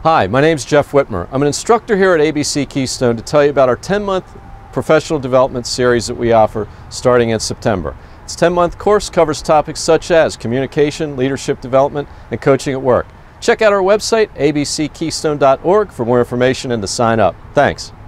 Hi, my name's Jeff Witmer. I'm an instructor here at ABC Keystone to tell you about our 10-month professional development series that we offer starting in September. This 10-month course covers topics such as communication, leadership development, and coaching at work. Check out our website, abckeystone.org, for more information and to sign up. Thanks.